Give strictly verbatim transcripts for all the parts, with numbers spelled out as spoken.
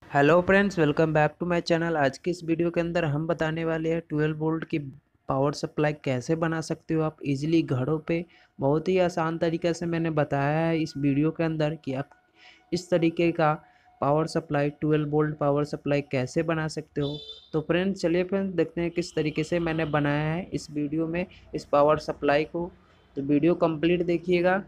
Hello friends, welcome back to my channel. आज की इस वीडियो के अंदर हम बताने वाले हैं ट्वेल्व वोल्ट की पावर सप्लाई कैसे बना सकते हो आप इजीली घरों पे। बहुत ही आसान तरीके से मैंने बताया है इस वीडियो के अंदर कि आप इस तरीके का power supply twelve volt power supply कैसे बना सकते हो। तो फ्रेंड्स चलिए फ्रेंड्स देखते हैं किस तरीके से मैंने बनाया है इस वीडियो में इस पावर सप्लाई को। तो वीडियो कंप्लीट देखिएगा।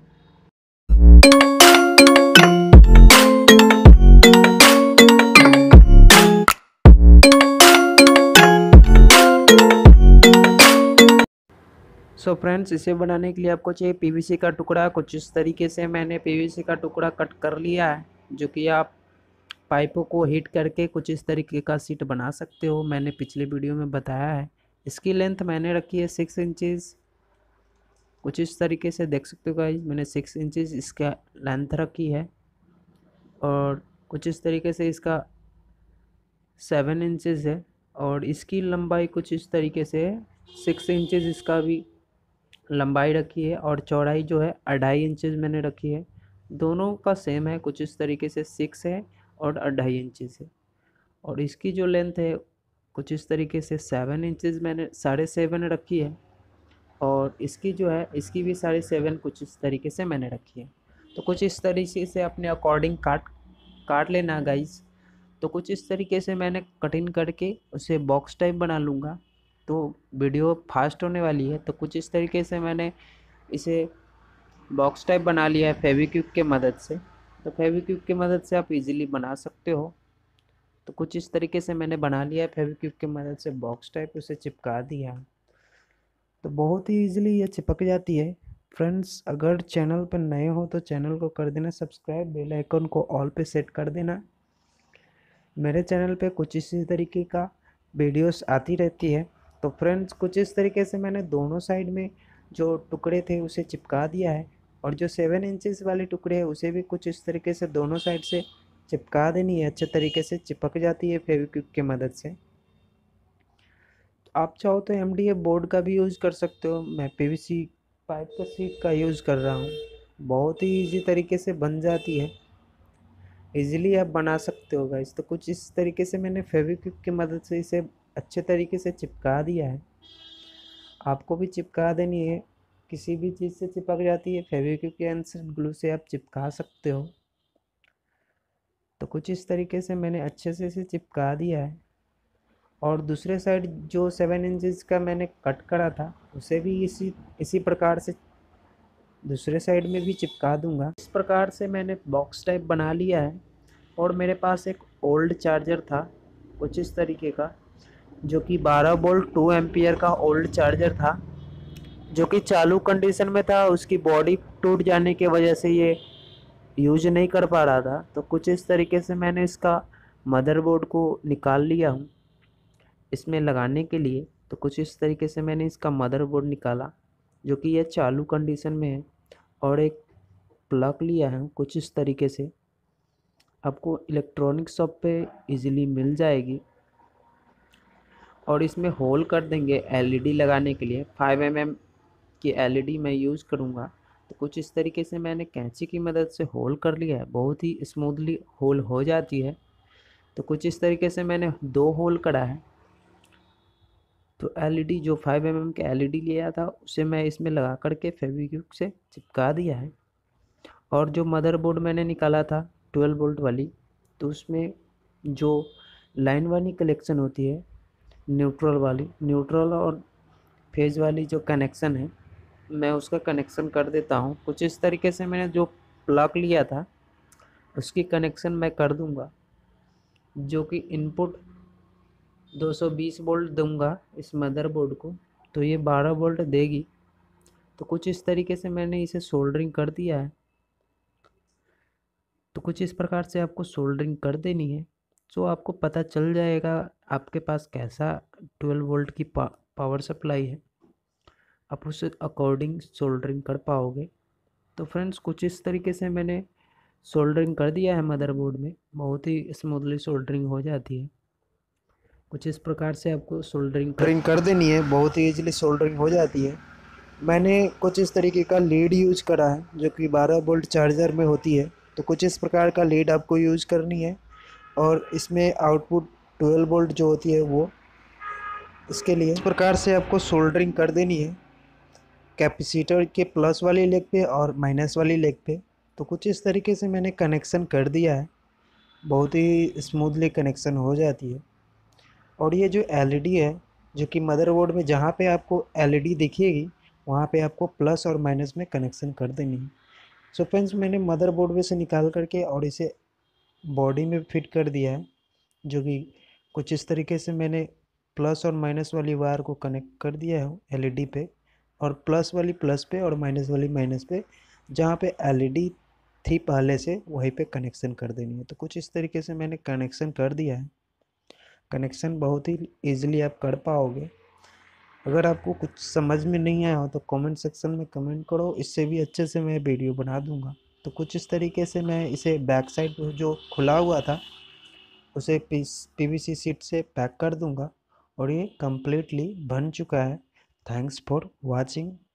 सो so फ्रेंड्स, इसे बनाने के लिए आपको चाहिए पीवीसी का टुकड़ा। कुछ इस तरीके से मैंने पीवीसी का टुकड़ा कट कर लिया है, जो कि आप पाइपों को हीट करके कुछ इस तरीके का सीट बना सकते हो। मैंने पिछले वीडियो में बताया है। इसकी लेंथ मैंने रखी है सिक्स इंचज़। कुछ इस तरीके से देख सकते हो गाइस, मैंने सिक्स इंचज़ इसका लेंथ रखी है। और कुछ इस तरीके से इसका सेवन इंचज़ है। और इसकी लंबाई कुछ इस तरीके से है, सिक्स इंचज़ इसका भी लंबाई रखी है। और चौड़ाई जो है अढ़ाई इंचज़ मैंने रखी है। दोनों का सेम है, कुछ इस तरीके से सिक्स है और अढ़ाई इंचज़ है। और इसकी जो लेंथ है कुछ इस तरीके से सेवन इंचज़ मैंने साढ़े सेवन रखी है। और इसकी जो है इसकी भी साढ़े सेवन कुछ इस तरीके से मैंने रखी है। तो कुछ इस तरीके से अपने अकॉर्डिंग काट काट लेना गाइस। तो कुछ इस तरीके से मैंने कटिंग करके उसे बॉक्स टाइप बना लूँगा, तो वीडियो फास्ट होने वाली है। तो कुछ इस तरीके से मैंने इसे बॉक्स टाइप बना लिया है फेविक्विक के मदद से। तो फेविक्विक की मदद से आप इजीली बना सकते हो। तो कुछ इस तरीके से मैंने बना लिया है फेविक्विक की मदद से बॉक्स टाइप, उसे चिपका दिया। तो बहुत ही इजीली ये चिपक जाती है। फ्रेंड्स, अगर चैनल पर नए हो तो चैनल को कर देना सब्सक्राइब, बेल आइकन को ऑल पे सेट कर देना। मेरे चैनल पे कुछ इसी तरीके का वीडियोस आती रहती है। तो फ्रेंड्स, कुछ इस तरीके से मैंने दोनों साइड में जो टुकड़े थे उसे चिपका दिया है। और जो सेवन इंचज़ वाले टुकड़े हैं उसे भी कुछ इस तरीके से दोनों साइड से चिपका देनी है। अच्छे तरीके से चिपक जाती है फेविक्विक की मदद से। आप चाहो तो एम डी एफ बोर्ड का भी यूज़ कर सकते हो। मैं पी वी सी पाइप का सीट का यूज़ कर रहा हूँ। बहुत ही ईजी तरीके से बन जाती है, इजीली आप बना सकते हो गाइस। तो कुछ इस तरीके से मैंने फेविक्विक की मदद से इसे अच्छे तरीके से चिपका दिया है। आपको भी चिपका देनी है। किसी भी चीज़ से चिपक जाती है, फेविक्विक या इंसेंट ग्लू से आप चिपका सकते हो। तो कुछ इस तरीके से मैंने अच्छे से इसे चिपका दिया है। और दूसरे साइड जो सेवन इंचज़ का मैंने कट करा था उसे भी इसी इसी प्रकार से दूसरे साइड में भी चिपका दूंगा। इस प्रकार से मैंने बॉक्स टाइप बना लिया है। और मेरे पास एक ओल्ड चार्जर था कुछ इस तरीके का, जो कि बारह वोल्ट टू एम्पियर का ओल्ड चार्जर था, जो कि चालू कंडीशन में था। उसकी बॉडी टूट जाने की वजह से ये यूज नहीं कर पा रहा था। तो कुछ इस तरीके से मैंने इसका मदरबोर्ड को निकाल लिया हूँ इसमें लगाने के लिए। तो कुछ इस तरीके से मैंने इसका मदरबोर्ड निकाला, जो कि यह चालू कंडीशन में है। और एक प्लग लिया है कुछ इस तरीके से, आपको इलेक्ट्रॉनिक शॉप पे इजीली मिल जाएगी। और इसमें होल कर देंगे एल ई डी लगाने के लिए। फाइव एम एम की एल ई डी मैं यूज़ करूँगा। तो कुछ इस तरीके से मैंने कैंची की मदद से होल कर लिया है, बहुत ही स्मूथली होल हो जाती है। तो कुछ इस तरीके से मैंने दो होल करा है। तो एल ई डी जो फाइव एम एम का एल ई डी लिया था उसे मैं इसमें लगा करके फेविक्विक से चिपका दिया है। और जो मदरबोर्ड मैंने निकाला था ट्वेल्व वोल्ट वाली, तो उसमें जो लाइन वाली कलेक्शन होती है, न्यूट्रल वाली न्यूट्रल और फेज वाली जो कनेक्शन है, मैं उसका कनेक्शन कर देता हूँ। कुछ इस तरीके से मैंने जो प्लग लिया था उसकी कनेक्शन मैं कर दूंगा, जो कि इनपुट दो सौ बीस वोल्ट दूंगा इस मदरबोर्ड को, तो ये बारह वोल्ट देगी। तो कुछ इस तरीके से मैंने इसे सोल्डरिंग कर दिया है। तो कुछ इस प्रकार से आपको सोल्डरिंग कर देनी है। सो आपको पता चल जाएगा आपके पास कैसा ट्वेल्व वोल्ट की पा, पावर सप्लाई है। आप उस अकॉर्डिंग सोल्डरिंग कर पाओगे। तो फ्रेंड्स, कुछ इस तरीके से मैंने सोल्डरिंग कर दिया है मदरबोर्ड में। बहुत ही स्मूथली सोल्डरिंग हो जाती है। कुछ इस प्रकार से आपको सोल्डरिंग कर कर देनी है, बहुत ही ईजिली सोल्डरिंग हो जाती है। मैंने कुछ इस तरीके का लीड यूज करा है, जो कि बारह वोल्ट चार्जर में होती है। तो कुछ इस प्रकार का लीड आपको यूज करनी है। और इसमें आउटपुट ट्वेल्व वोल्ट जो होती है वो इसके लिए इस प्रकार से आपको सोल्डरिंग कर देनी है कैपेसिटर के प्लस वाली लेग पे और माइनस वाली लेग पे। तो कुछ इस तरीके से मैंने कनेक्शन कर दिया है, बहुत ही स्मूथली कनेक्शन हो जाती है। और ये जो एलईडी है जो कि मदरबोर्ड में जहाँ पे आपको एलईडी दिखेगी वहाँ पे आपको प्लस और माइनस में कनेक्शन कर देनी है। सो फ्रेंड्स मैंने मदरबोर्ड में से निकाल करके और इसे बॉडी में फिट कर दिया है, जो कि कुछ इस तरीके से मैंने प्लस और माइनस वाली वायर को कनेक्ट कर दिया है एलईडी पे, और प्लस वाली प्लस पे और माइनस वाली माइनस पे, जहाँ पे एलईडी थी पहले से वहीं पे कनेक्शन कर देनी है। तो कुछ इस तरीके से मैंने कनेक्शन कर दिया है। कनेक्शन बहुत ही ईजिली आप कर पाओगे। अगर आपको कुछ समझ में नहीं आया हो तो कमेंट सेक्शन में कमेंट करो, इससे भी अच्छे से मैं वीडियो बना दूंगा। तो कुछ इस तरीके से मैं इसे बैक साइड जो खुला हुआ था उसे पीवीसी शीट से पैक कर दूंगा और ये कम्प्लीटली बन चुका है। Thanks for watching.